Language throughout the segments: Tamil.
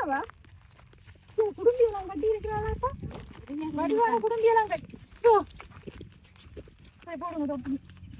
என்னவா குடும்பியெல்லாம் கட்டி இருக்கிறாளாப்பா வடிவான குடும்பியெல்லாம் கட்டி போடுங்க தொப்பி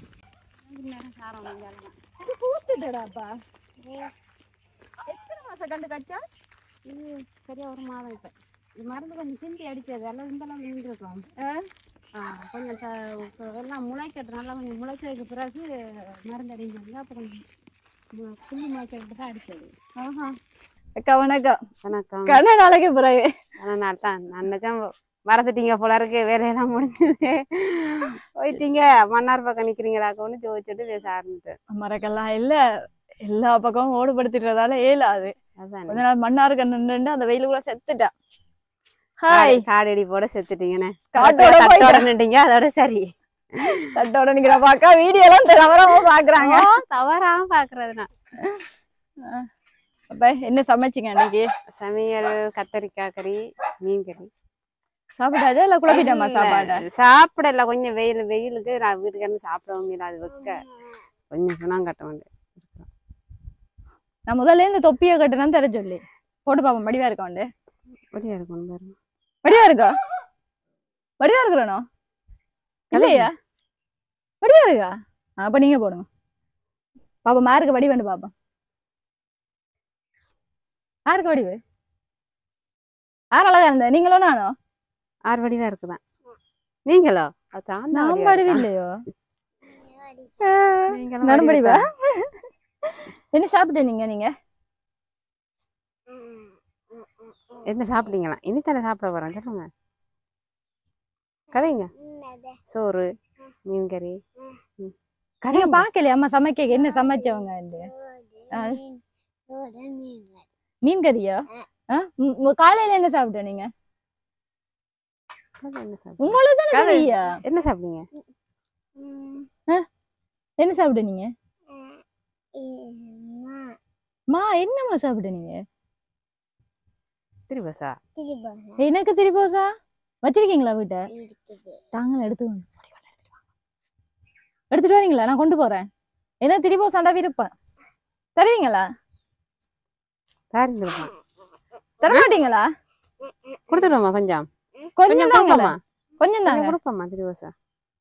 பூத்துட்டடாப்பா எத்தனை மாசம் கண்டு கச்சா இது சரியா ஒரு மாதம் இப்போ இது மருந்து கொஞ்சம் சிந்தி அடிச்சது எல்லாம் இந்தெல்லாம் நின்றுருக்கலாம் கொஞ்சம் எல்லாம் முளைக்கிறதுனால கொஞ்சம் முளைச்சதுக்கு பிறகு மருந்து அடிக்கிறது அப்போ கொஞ்சம் புள்ளி முளைக்கிறது தான் அடிச்சது. அக்கா வணக்கம். வணக்கம். கண்ண நாளைக்கு பிறகு நான் தான் நினைச்சேன் மறந்துட்டீங்க போல இருக்கு, வேலையெல்லாம் முடிஞ்சது போயிட்டீங்க மன்னார் பக்கம் நிற்கிறீங்களாக்கோன்னு ஜோதிச்சுட்டு பேச ஆரம்பிச்சேன். மறக்கலாம் இல்ல எல்லா பக்கமும் ஓடுபடுத்திடுறதால ஏலாது. அதான் கொஞ்ச நாள் மன்னார் கண்ணு அந்த வெயிலுக்குள்ள செத்துட்டா. ஹாய் காடடி போட செத்துட்டீங்கண்ணே, காட்டோட நின்றீங்க. அதோட சரி தட்டோட நிக்கிற பாக்கா வீடியோ எல்லாம் தவறாம பாக்குறாங்க. தவறாம பாக்குறதுனா அப்ப என்ன சமைச்சிங்க அன்னைக்கு? சமையல் கத்தரிக்காய் கறி, மீன் கறி. சாப்பிடாதே இல்ல குழப்பிட்டமா? சாப்பாடு சாப்பிடல, கொஞ்சம் வெயிலுக்கு நான் வீட்டுக்கு சாப்பிடவும் முடியல. அது வைக்க கொஞ்சம் சுணம் கட்ட வேண்டிய. நான் முதல்ல இந்த தொப்பியை கட்டுனா தெரிய சொல்லி போட்டு பாப்போம். வடிவா இருக்கா? வந்து வடிவா இருக்கும் பாருங்க. வடிவா இருக்கா? வடிவா இருக்கிறனோ இல்லையா? வடிவா இருக்கா? அப்ப நீங்க போடுங்க பாப்பா. மாருக்கு வடி வேண்டு பாப்பா. யாருக்கு வடிவு? யார் அழகா இருந்த? நீங்களோ நானோ? 6 வடிவா இருக்குதான். நீங்களோ? நான் வடிவு இல்லையோ? நடம்படிவா? என்ன சாப்பிட்டு நீங்க என்ன சாப்பிட்டீங்களா? இனித்தானே சாப்பிட போறேன், சொல்லுங்க. கதைங்க. சோறு, மீன் கறி. கதைய பாக்கலையா அம்மா சமைக்க? என்ன சமைச்சவங்க? மீன் கறியா? காலையில என்ன சாப்பிட்ட நீங்க? உங்களுக்கு தானே கறியா? என்ன சாப்பிட்டீங்க? என்ன சாப்பிட்ட நீங்க? மா என்னம்மா சாப்பிட்ட நீங்க? திரிபோசா. எனக்கு திரிபோசா வச்சிருக்கீங்களா வீட்ட? தாங்க எடுத்துட்டு வரீங்களா? நான் கொண்டு போறேன். என்ன திரிபோசாண்டா விருப்பம் தருவீங்களா? தர மாட்டீங்களா? கொடுத்துடுவோமா? கொஞ்சம் கொஞ்சம் தாங்கம்மா, கொஞ்சம் தாங்க கொடுப்போம்மா திரிபோசா.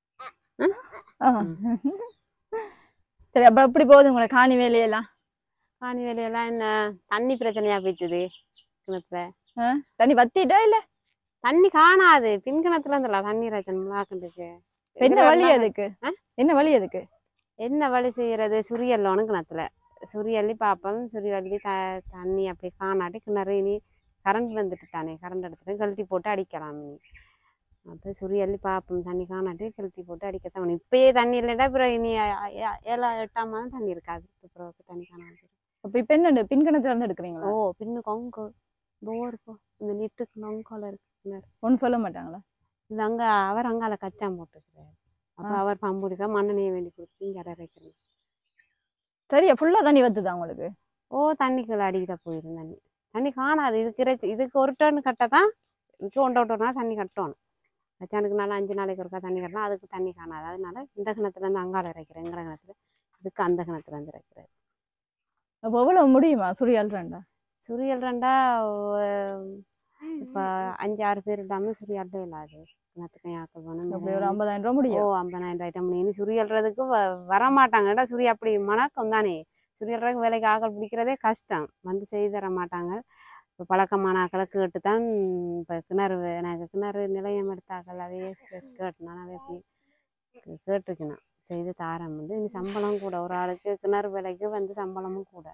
சரி, அப்ப எப்படி போகுது உங்களை காணி வேலையெல்லாம்? காணி வேலையெல்லாம் என்ன தண்ணி பிரச்சனையா போயிட்டுது. கிணத்துல தண்ணி வத்திட்டா இல்ல? தண்ணி காணாது. பின் கிணத்துல இருந்தல தண்ணி ரச்சனுக்கு. என்ன வழி அதுக்கு? என்ன வழி அதுக்கு? என்ன வழி செய்யறது? சுரியல்லோன்னு கிணத்துல சுரியல்லி பார்ப்போம். சுரியல்லி தண்ணி அப்படி காணாட்டி கிணறு இனி கரண்ட் வந்துட்டு தானே, கரண்ட் எடுத்துட்டு கழட்டி போட்டு அடிக்கலாம். அப்போ சுரியல்லி பார்ப்போம். தண்ணி காணாட்டி கழட்டி போட்டு அடிக்கத்தான். இப்பயே தண்ணி இல்லைட்டா அப்புறம் இனி 7 8 மாதம் தண்ணி இருக்காது. அப்புறம் தண்ணி காணாது. அப்ப இப்ப என்ன பின் கிணத்துல இருந்து எடுக்கிறீங்களா? ஓ, பின்னு கொங்கு போருப்போ இந்த நெட்டுக்கு நொங்கோல இருக்கு. ஒன்னும் சொல்ல மாட்டாங்களா? இது அங்க அவர் அங்கால கச்சான் போட்டுக்கிறாரு. அப்ப அவர் பம்புடிக்கா மண்ணெண்ணையை வேண்டி கொடுத்து இங்கே இறக்கிறேன். சரியா ஃபுல்லா தண்ணி வத்துதா உங்களுக்கு? ஓ, தண்ணிக்குள்ள அடிக்கிட்ட போயிடும். தண்ணி காணாது. இதுக்கு ஒரு டன் கட்டதான். இதுக்கு 1 தண்ணி கட்டணும். கச்சானுக்கு 5 நாளைக்கு ஒருக்கா தண்ணி கட்டணும். அதுக்கு தண்ணி காணாது. அதனால இந்த கிணத்துல இருந்து அங்கால இறக்கிறேன். எங்கிற கிணத்துல இதுக்கு அந்த கிணத்துல இருந்து இறக்கிறாரு. அப்போ எவ்வளவு முடியுமா? சுரியல் 2 சுரியல் 2 இப்போ 5 6 பேர் இல்லாமல் சுரியல்டே இல்லாது. கிணத்துக்கு யாக்க போகணும். ஒரு 50,000 ரூபா முடியும். ஓ, 50,000 முடியும். சுரியல்றதுக்கு வரமாட்டாங்கடா. சுரிய அப்படி மணக்கம் தானே. சுரியல்றதுக்கு வேலைக்கு ஆக்கள் பிடிக்கிறதே கஷ்டம். வந்து செய்து தர மாட்டாங்க. இப்போ பழக்கமான ஆக்களை கேட்டு தான். இப்போ எனக்கு கிணறு நிலையம் எடுத்தாக்கள் அதையே கேட்டுனால அதை எப்படி கேட்டிருக்கணும். செய்து தாரம் இனி சம்பளம் கூட. ஒரு ஆளுக்கு கிணறு வேலைக்கு வந்து சம்பளமும் கூட.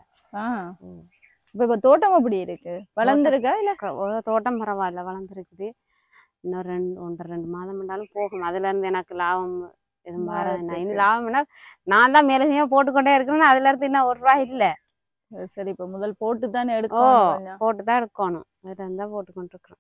இப்போ தோட்டம் அப்படி இருக்கு? வளர்ந்துருக்கா இல்ல? தோட்டம் பரவாயில்ல, வளர்ந்துருக்குது. இன்னும் 1-2 மாதம் இருந்தாலும் போகும். அதுல இருந்து எனக்கு லாபம் எதுவும் வராது. இனி லாபம்னா நான் தான் மேலதையும் போட்டுக்கொண்டே இருக்கணும். அதுல இருந்து இன்னும் 1 ரூபாய் இல்லை. சரி, இப்ப முதல் போட்டு தானே எடுக்கணும். போட்டுதான் எடுக்கணும். அதுல இருந்தா போட்டுக்கொண்டு இருக்கிறோம்.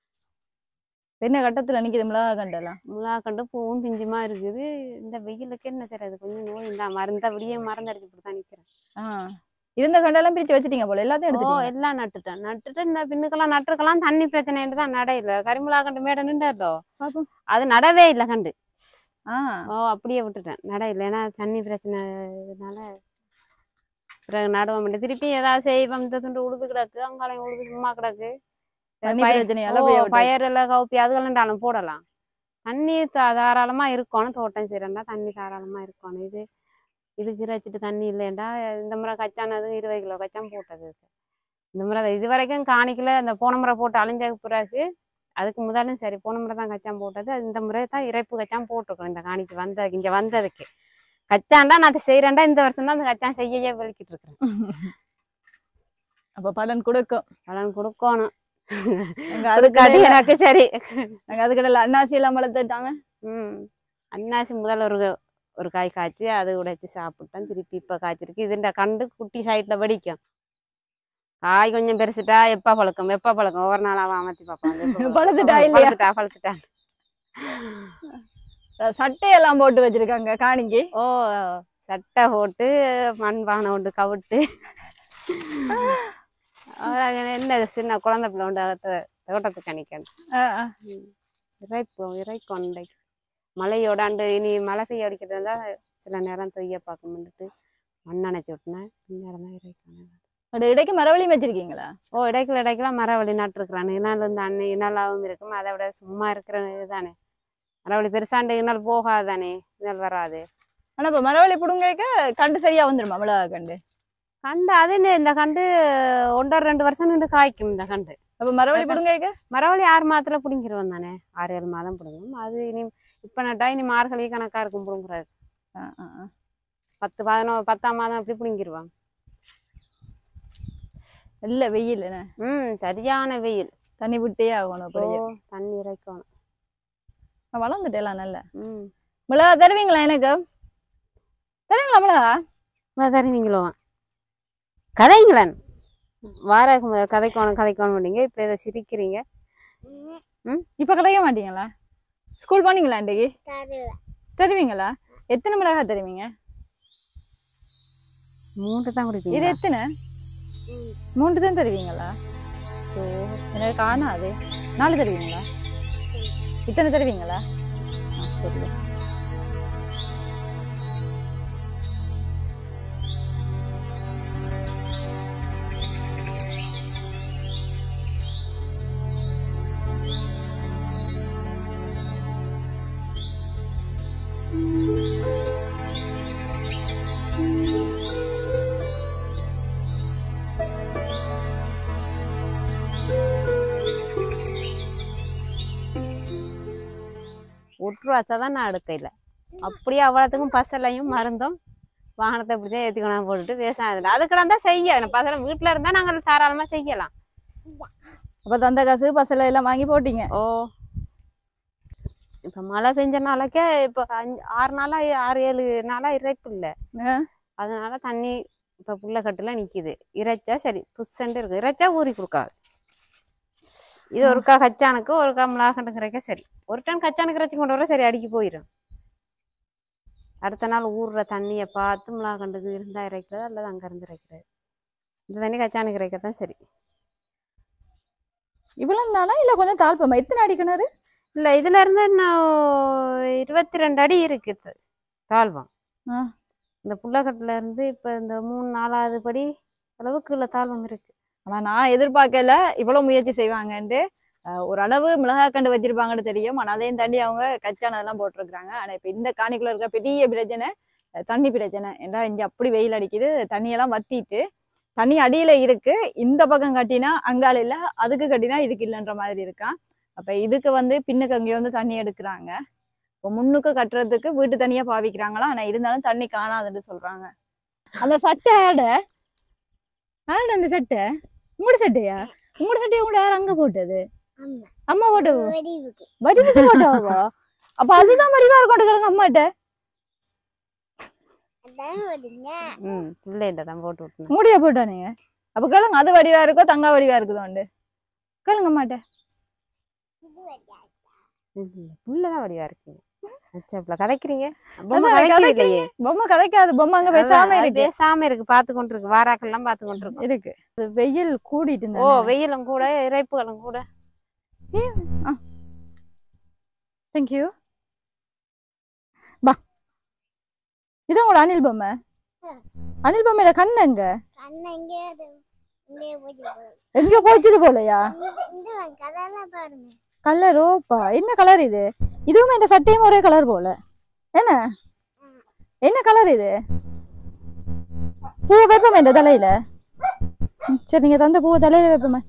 என்ன கட்டத்துல நிக்குது மிளகா கண்டெல்லாம்? மிளகா கண்டு பூவும் பிஞ்சுமா இருக்குது. இந்த வெயிலுக்கு என்ன செய்யறது? கொஞ்சம் நோய் இந்த மருந்தபடியே மருந்தடிச்சு இப்படிதான் நிக்கிறேன். இருந்த கண்டெல்லாம் பிரிச்சு வச்சுட்டீங்க போல? எல்லாத்தையும் எடுத்துட்டீங்க? எல்லாம் நட்டுட்டு இந்த பின்னுக்கெல்லாம் நட்டுருக்கலாம். தண்ணி பிரச்சனைன்னு தான் நடையில. கரிமிளகா கண்டு மேட நின்றோ அது நடவே இல்லை கண்டு. அப்படியே விட்டுட்டேன். நட இல்லை. ஏன்னா தண்ணி பிரச்சனைனால பிறகு நடுவோம் பண்ணி திருப்பி ஏதாவது செய்வோம். இந்த துண்டு உழுது கிடக்கு, அங்காலையும் உழுது சும்மா கிடக்கு. தண்ணி பிரச்சனையால போய் விட்டது. பயிரெல்லாம் கவுப்பி அதுகளாண்டாலும் போடலாம். தண்ணி தாராளமா இருக்கணும். தோட்டம் செய்யறா தண்ணி தாராளமா இருக்கணும். இதுக்கு இறைச்சிட்டு தண்ணி இல்லைண்டா இந்த முறை கச்சானது 20 கிலோ கச்சான் போட்டது. இந்த முறை இது வரைக்கும் காணிக்கல. அந்த போன முறை போட்டு அழிஞ்ச பிறகு அதுக்கு முதலும் சரி போன முறை தான் கச்சான் போட்டது. அது இந்த முறை தான் இறைப்பு கச்சான் போட்டிருக்கோம். இந்த காணிக்கு இங்க வந்ததுக்கு கச்சான்டா நான் அதை செய்யறேன்டா. இந்த வருஷம் தான் அந்த கச்சான் செய்ய வெளிக்கிட்டு இருக்கிறேன். அப்ப பலன் கொடுக்கும். பலன் கொடுக்கணும். அதுக்கு எனக்கு சரி அதுக்கடையில அன்னாசி எல்லாம் வளர்த்துட்டாங்க. அன்னாசி முதல்ல ஒரு காய் காய்ச்சி அது உடைச்சி சாப்பிட்டேன். திருப்பி இப்ப காய்ச்சிருக்கு. இதுண்ட கண்டு குட்டி சைட்ல வெடிக்கும். காய் கொஞ்சம் பெருசுட்டா எப்ப பழக்கம் ஒவ்வொரு நாளாக அமர்த்தி பார்ப்பாங்க. பழுத்துட்டான். சட்டையெல்லாம் போட்டு வச்சிருக்காங்க காணிக்கு. ஓ சட்டை போட்டு மண்பானை ஒன்று கவிட்டு என்ன சின்ன குழந்தை பிள்ளை உண்டு தோட்டத்துக்கு அணிக்கணும். இறைக்கொண்டை மழையோடாண்டு இனி மழை பெய்ய அடிக்கிறது இருந்தா சில நேரம் தொய்ய பார்க்கணுட்டு மண் அணைச்சி விட்டுனேன். பின்னேரம் தான் இறைக்கணும். இடைக்கு மரவழியும் வச்சிருக்கீங்களா? ஓ இடைக்கெல்லாம் மரவழி நட்டுருக்குறானு. இனால் வந்து இனாலாவும் இருக்கும். அதை விட சும்மா இருக்கிற இதுதானே மரவழி பெருசாண்டு இனால் போகாதானே, இனால் வராது. ஆனா இப்ப மரவழி புடுங்க கண்டு சரியா வந்துருமா? மிளகா கண்டு அது இந்த கண்டு 1-2 வருஷம் நின்று காய்க்கும். இந்த கண்டு அப்ப மரவழி புடுங்க மரவழி 6 மாதத்துல பிடிங்கிருவோம் தானே. 6-7 மாதம் பிடுங்கும். அது இனி இப்ப நட்டா இனி மார்கழி கணக்கா இருக்கும் பிடுங்குறாரு. 10-10ஆம் மாதம் அப்படி பிடுங்கிருவாங்க. இல்ல வெயில் சரியான வெயில். தண்ணி விட்டே ஆகணும். தண்ணி இறைக்கணும். வளர்ந்துட்டேலாம் நல்ல மிளகா தருவீங்களா? எனக்கு தருவீங்களா மிளகா? தருவீங்களோ கதைங்களன் வார கதைக்கணும் பண்ணீங்க. இப்ப இதை சிரிக்கிறீங்க. இப்ப கதைக்க மாட்டீங்களா? ஸ்கூல் போனீங்களா இன்றைக்கு? தருவீங்களா? எத்தனை மிளகா தருவீங்க? 3 தான் குடிப்பீங்க. இது எத்தனை? 3 தான் தருவீங்களா? எனக்கு காணாது. 4 தருவீங்களா? இத்தனை தருவீங்களா? சரி. ஒட்டுருவாச்சாதான் நான் அடுக்கையில அப்படியே அவ்வளோத்துக்கும் பசலையும் மருந்தும் வாகனத்தை இப்படிதான் ஏற்றிக்கணும் போட்டுட்டு விவசாயம் அதுக்கெல்லாம் தான் செய்ய பசலை வீட்டில் இருந்தால் நாங்கள் தாராளமாக செய்யலாம். அப்போ தந்த காசு பசலை எல்லாம் வாங்கி போட்டீங்க. ஓ இப்போ மழை பெஞ்ச நாளைக்கே இப்போ 6-7 நாளாக இறைப்பு இல்லை. அதனால தண்ணி இப்போ புள்ளக்கட்டுல நிற்கிது. இறைச்சா சரி புஷ்ஷன்ட்டு இருக்குது. இறைச்சா ஊறி கொடுக்காது. இது ஒருக்கா கச்சானுக்கு ஒருக்கா மிளகாண்டுக்கு இறைக்க சரி. ஒரு டன் கச்சானுக்கு இறைச்சி கொண்டு வர சரி அடிக்கி போயிடும். அடுத்த நாள் ஊறுற தண்ணியை பார்த்து மிளகாண்டுக்கு இருந்தால் இறைக்கிறது அல்லது அங்கேருந்து இறைக்கிறது. இந்த தண்ணி கச்சானுக்கு இறைக்கத்தான் சரி. இவ்வளோ தானா இல்லை கொஞ்சம் தாழ்ப்பமா? எத்தனை அடி கிணறு? இல்லை இதுல இருந்து இன்னும் 22 அடி இருக்குது தாழ்வம். இந்த புள்ளக்கட்டுல இருந்து இப்போ இந்த 3-4வது படி அளவுக்கு உள்ள தாழ்வம் இருக்கு. ஆனால் நான் எதிர்பார்க்கல இவ்வளோ முயற்சி செய்வாங்கன்ட்டு. ஒரு அளவு மிளகாய் கண்டு வச்சிருப்பாங்கன்னு தெரியும். ஆனால் அதையும் தாண்டி அவங்க கச்சானதெல்லாம் போட்டிருக்கிறாங்க. ஆனால் இப்போ இந்த காணிக்குள்ள இருக்கிற பெரிய பிரச்சனை தண்ணி பிரச்சனை. ஏன்னா இங்கே அப்படி வெயில் அடிக்குது. தண்ணியெல்லாம் வத்திட்டு தண்ணி அடியில் இருக்கு. இந்த பக்கம் கட்டினா அங்கால இல்லை, அதுக்கு கட்டினா இதுக்கு இல்லைன்ற மாதிரி இருக்கான். அப்போ இதுக்கு பின்னுக்கு அங்கேயே தண்ணி எடுக்கிறாங்க. இப்போ முன்னுக்கு கட்டுறதுக்கு வீட்டு தண்ணியாக பாவிக்கிறாங்களா. ஆனால் இருந்தாலும் தண்ணி காணாதுன்னு சொல்கிறாங்க. அந்த சட்டை யாரு அந்த சட்டை? உங்களோட சட்டையா? உங்களோட சட்டையை கூட யார் அங்கே போட்டது? அம்மா போட்ட வடிவுக்கு போட்டாவா? அப்ப அதுதான் வடிவா இருக்கும் கேளுங்க அம்மாட்ட. முடிய போட்டானுங்க. அப்ப கேளுங்க அது வடிவா இருக்கோ தங்கா வடிவா இருக்குதோண்டு கேளுங்க அம்மாட்ட. புள்ளதான் வடிவா இருக்கு. கதைக்கிறீங்க பொம்மை கதைக்காது. பொம்மை அங்க பேசாம இருக்கு பாத்து கொண்டு இருக்கு. வாராக்கள் எல்லாம் பாத்து கொண்டு இருக்கு. வெயில் கூடிட்டு. ஓ வெயிலும் கூட இறைப்புகளும் கூட. தேங்க்யூ. பா இது உங்களோட அணில் பொம்மை. அனில் பொம்மையில கண்ணு எங்க கண்ணு எங்கே இங்கே போச்சு எங்க போச்சுது போலயா இந்த கலர்லாம் பாருங்க கலரோப்பா என்ன கலர் இது இதுவும் இந்த சட்டையும் ஒரே கலர் போல என்ன என்ன கலர் இது பூ வைப்போமே இந்த தலையில சரி நீங்க தந்த பூவை தலையில வைப்போமே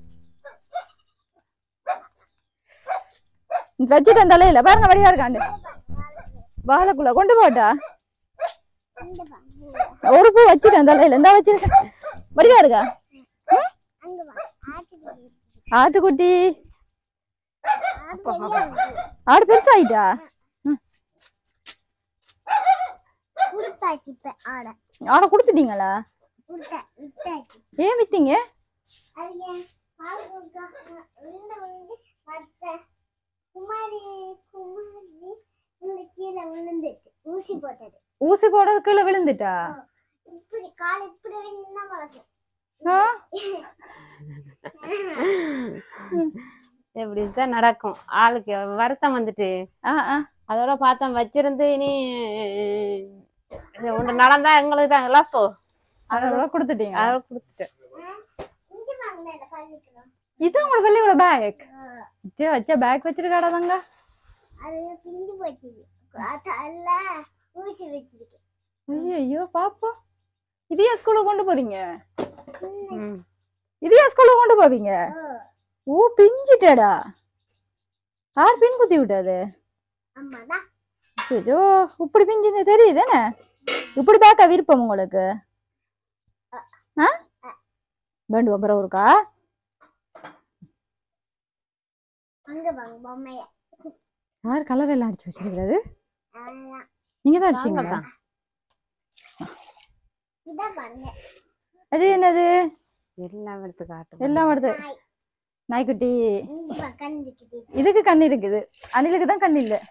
வச்சுட்டேன் தலையில பாருங்க வடிவா இருக்காண்டு வாழைக்குள்ள கொண்டு போட்டா ஒரு பூ வச்சுட்டேன் தலையில இந்த வச்சிருக்கேன் வடிவா இருக்கா ஆட்டுக்குட்டி ஆடு பெருசாயிட்டா ஆடை கொடுத்துட்டீங்களா ஏன் வித்தீங்க ஊசி போடுறது கீழே விழுந்துட்டா இப்படிதான் நடக்கும் ஆளுக்கு வருத்தம் வந்துட்டு அதோட பார்த்தோம் வச்சிருந்து இனி ஒன்று நடந்தா எங்களுக்கு தான் இழப்போ அதோட கொடுத்துட்டீங்க அதோட கொடுத்துட்டேன் இது உங்களோட வெள்ளையோட பேக் வச்ச பேக் வச்சிருக்காடா தாங்க ஐயோ பாப்போம் இதையா ஸ்கூலுக்கு கொண்டு போறீங்க இதையா ஸ்கூலுக்கு கொண்டு போவீங்க ஓ பிஞ்சிட்டடா யார் பின் குத்தி விட்டாரு ஐயோ இப்படி பிஞ்சு தெரியுதுன்னு இப்படி பேக்கா விருப்பம் உங்களுக்கு வேண்டும் அப்புறம் இருக்கா யார் கலர் எல்லாம் அடிச்சு வச்சிருக்கிறது நீங்க தான் அடிச்சீங்களா அது என்னது எல்லாம் எடுத்து காட்டு எல்லாம் எடுத்து நாய்க்குட்டி இதுக்கு கண் இருக்குது அணிலுக்கு தான் கண் இல்ல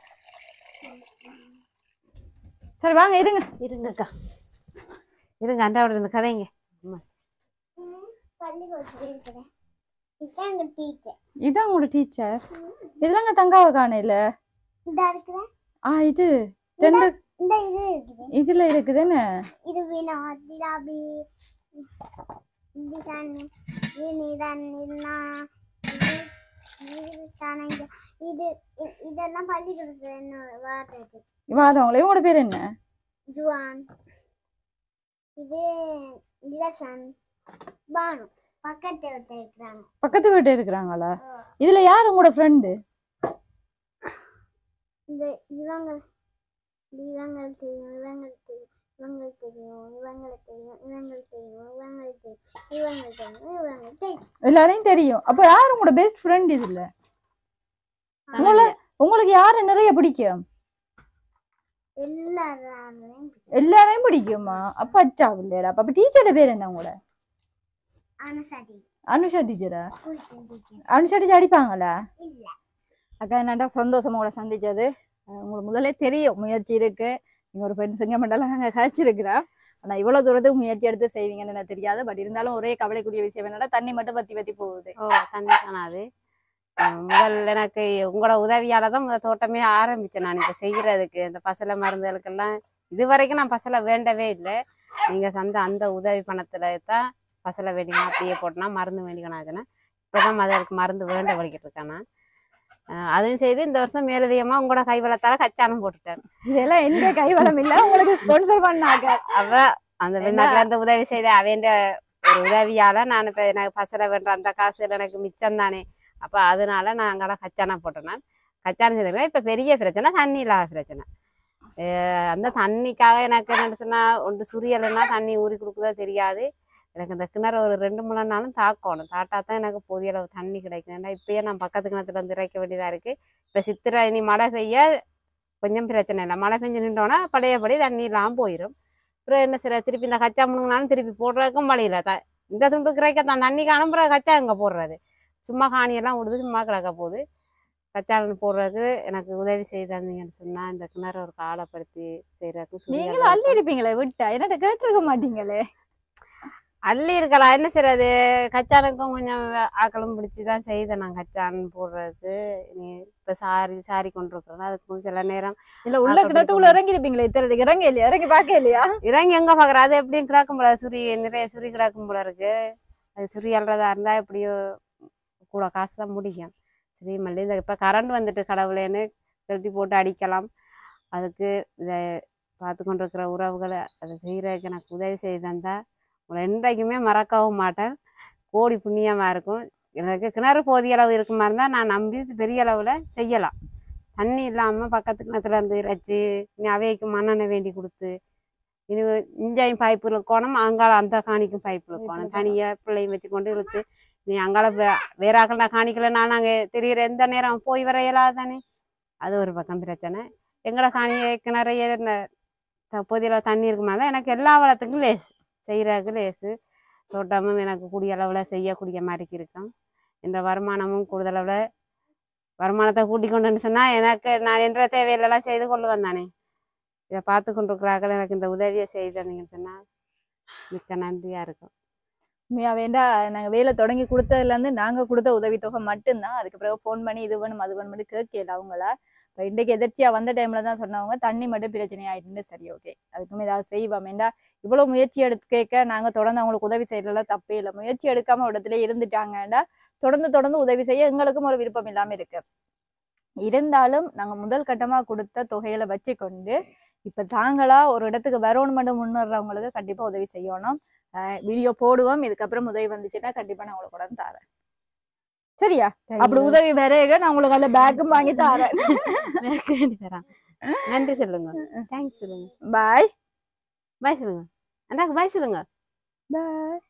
சரி வாங்க இருங்க இருங்கக்கா இருங்க அண்டாவோட இருந்து கதைங்க இதான் உங்களோட டீச்சர் இதெல்லாம் தங்காவ காணையில இது ரெண்டு இதுல இருக்குதுன்னு இது வினோதிலாபி இது இதெல்லாம் பள்ளிக்கூடத்துல வாரவங்களே உங்களோட பேர் என்ன ஜுவான் இது நிலசன் பானு பக்கத்து வீட்டு இருக்கிறாங்களா இதுல யாரு உங்களோட ஃப்ரெண்டு இந்த இவங்க இவங்க தெரியும் இவங்க தெரியும் இவங்க தெரியும் இவங்க தெரியும் இவங்க தெரியும் இவங்க தெரியும் இவங்க தெரியும் இவங்க தெரியும் எல்லாரையும் தெரியும் அப்ப யாரு உங்களோட பெஸ்ட் ஃப்ரெண்ட் இதுல உங்களுக்கு யாரு நிறைய பிடிக்கும் எல்லாரையும் பிடிக்குமா அப்ப அச்சா இல்லையடா அப்ப டீச்சரோட பேர் என்ன உங்களோட அனுஷா டீச்சரா அனுஷா டீச்சர் அடிப்பாங்களா அக்கா என்னடா சந்தோஷமா கூட சந்திச்சது உங்களுக்கு முதல்ல தெரியும் முயற்சி இருக்கு நீங்க ஒரு பெண் சிங்கமண்டலம் நாங்க கழிச்சிருக்கிறோம் ஆனா இவ்வளவு தூரத்துக்கு முயற்சி எடுத்து செய்வீங்கன்னு எனக்கு தெரியாது பட் இருந்தாலும் ஒரே கவலைக்குரிய விஷயம் என்னன்னா தண்ணி மட்டும் வத்தி போகுது தண்ணி காணாது முதல் எனக்கு உங்களோட உதவியால தான் முதல் தோட்டமே ஆரம்பிச்சேன் நான் இப்ப செய்யறதுக்கு இந்த பசலை மருந்துகளுக்கெல்லாம் இது வரைக்கும் நான் பசலை வேண்டவே இல்லை நீங்க தந்த அந்த உதவி பணத்துல தான் பசலை வேண்டிக்கணும் அப்படியே போட்டோன்னா மருந்து வேண்டிக்கணும் இப்பதான் அதுக்கு மருந்து வேண்ட வலிக்கிட்டு இருக்கேன் நான் அதையும் செய்து இந்த வருஷம் மேலதிகமா உங்களோட கைவளத்தால கச்சானம் போட்டுட்டேன் இதெல்லாம் எந்த கைவளம் இல்ல உங்களுக்கு ஸ்பான்சர் பண்ணாங்க அவ அந்த வெளிநாட்டுல அந்த உதவி செய்த அவன் ஒரு உதவியால நான் இப்ப எனக்கு பசலை வேண்ட அந்த காசு எனக்கு மிச்சம் தானே அப்ப அதனால நான் அங்கெல்லாம் கச்சானம் போட்டேன் கச்சானம் செய்திருக்கேன் இப்ப பெரிய பிரச்சனை தண்ணி இல்லாத பிரச்சனை அந்த தண்ணிக்காக எனக்கு என்னன்னு சொன்னா ஒன்று சுரியலைன்னா தண்ணி ஊறி கொடுக்குதோ தெரியாது எனக்கு இந்த கிணறு ஒரு 2-3 நாளும் தாக்கணும் தாட்டா தான் எனக்கு போதிய அளவு தண்ணி கிடைக்கும் ஏன்னா இப்பயே நான் பக்கத்து கிணத்துல இருந்து இறைக்க வேண்டியதா இருக்கு இப்ப சித்திரை இனி மழை பெய்ய கொஞ்சம் பிரச்சனை இல்லை மழை பெஞ்சு நின்றோன்னா பழையபடி தண்ணி இல்லாமல் போயிடும் அப்புறம் என்ன செய்ய திருப்பி இந்த கச்சா முழுங்கினாலும் திருப்பி போடுறதுக்கும் வழியில இந்த துண்டு கிரைக்க தான் தண்ணி காணும் பிறகு கச்சா எங்கே போடுறது சும்மா காணியெல்லாம் விடுது சும்மா கிடக்க போகுது கச்சா போடுறதுக்கு எனக்கு உதவி செய்தாங்கன்னு சொன்னா இந்த கிணறு ஒரு காலப்படுத்தி செய்யறதுக்கு நீங்களும் அள்ளி இருப்பீங்களே விட்டா என்னட்ட கேட்டிருக்க மாட்டீங்களே அள்ளி இருக்கலாம் என்ன செய்யறது கச்சானுக்கும் கொஞ்சம் ஆக்களும் பிடிச்சிதான் செய்தேன் நான் கச்சான் போடுறதுக்கு நீ இப்ப சாரி கொண்டு இருக்கிறேன் அதுக்கும் சில நேரம் இல்ல உள்ள கிணத்துக்குள்ள இறங்கி இருப்பீங்களே இத்தனைக்கு இறங்க இல்லையா இறங்கி பார்க்க இல்லையா இறங்கி எங்க பாக்குற அது எப்படியும் கிடக்கும் போல நிறைய சுரி கிடக்கும் போல இருக்கு அது சுரி அல்றதா இருந்தா எப்படியோ கூட காசு தான் முடியும் சரி மல்லி இந்த இப்ப கரண்ட் வந்துட்டு கடவுளேன்னு கட்டி போட்டு அடிக்கலாம் அதுக்கு இதை பார்த்து கொண்டு இருக்கிற உறவுகளை அதை செய்யறதுக்கு எனக்கு உதவி செய்து தந்தா உங்களை என்றைக்குமே மறக்கவும் மாட்டேன் கோடி புண்ணியமா இருக்கும் எனக்கு கிணறு போதிய அளவு இருக்குமா இருந்தால் நான் நம்பி பெரிய அளவில் செய்யலாம் தண்ணி இல்லாமல் பக்கத்து கிணத்துல இருந்து இறைச்சி இனி அவைக்கு மண்ணெண்ணெய் வேண்டி கொடுத்து இனி இஞ்சாயும் பைப்பு இருக்கணும் அங்கால அந்த காணிக்கும் பைப்பு இருக்கணும் தனியாக பிள்ளையும் வச்சு கொண்டு இழுத்து நீ அங்கால வேற ஆக்கள் நான் காணிக்கல நாங்கள் தெரிகிற எந்த நேரம் போய் வர இயலாதானே அது ஒரு பக்கம் பிரச்சனை எங்களை கிணறைய போதிய தண்ணி இருக்குமா தான் எனக்கு எல்லா வளத்துக்கும் லேஸ் செய்கிறதுக்கு லேசு தோட்டமும் எனக்கு கூடிய அளவில் செய்யக்கூடிய மாதிரி இருக்கும் என்ற வருமானமும் கூடுதளவில் வருமானத்தை கூட்டிக் கொண்டுன்னு சொன்னால் எனக்கு நான் என்ற தேவையிலெல்லாம் செய்து கொள்ளுவேன் தானே இதை பார்த்து கொண்டிருக்கிறார்கள் எனக்கு இந்த உதவியை செய்தீங்கன்னு சொன்னால் மிக்க நன்றியாக இருக்கும் உண்மையா வேண்டா நாங்கள் வேலை தொடங்கி கொடுத்ததுலேருந்து நாங்கள் கொடுத்த உதவித்தொகை மட்டும்தான் அதுக்கு பிறகு ஃபோன் பண்ணி இது வேணும் அது வேணும் கேட்கல அவங்கள இப்போ இன்றைக்கு எதிர்ச்சியாக வந்த டைமில் தான் சொன்னவங்க தண்ணி மட்டும் பிரச்சனை ஆகிட்டு சரி ஓகே அதுக்குமே ஏதாவது செய்வோம் வேண்டா இவ்வளோ முயற்சி எடுத்து கேட்க நாங்கள் தொடர்ந்து அவங்களுக்கு உதவி செய்யறதுல தப்பே இல்லை முயற்சி எடுக்காமல் ஒரு இடத்துல இருந்துட்டாங்கடா தொடர்ந்து உதவி செய்ய எங்களுக்கும் ஒரு விருப்பம் இல்லாமல் இருக்கு இருந்தாலும் நாங்கள் முதல் கட்டமாக கொடுத்த தொகையில வச்சு கொண்டு இப்போ தாங்களா ஒரு இடத்துக்கு வரணும் மட்டும் முன்னேறவங்களுக்கு கண்டிப்பாக உதவி செய்யணும் வீடியோ போடுவோம் இதுக்கப்புறம் உதவி வந்துச்சுன்னா கண்டிப்பாக நான் உங்களுக்கு உடனே தரேன் சரியா அப்படி உதவி வேறேக நான் உங்களுக்கு அதில் பேக்கும் வாங்கி தரேன் நன்றி சொல்லுங்க தேங்க்ஸ் சொல்லுங்க பாய் பாய் சொல்லுங்க அண்ணாக்கு பாய் சொல்லுங்க பாய்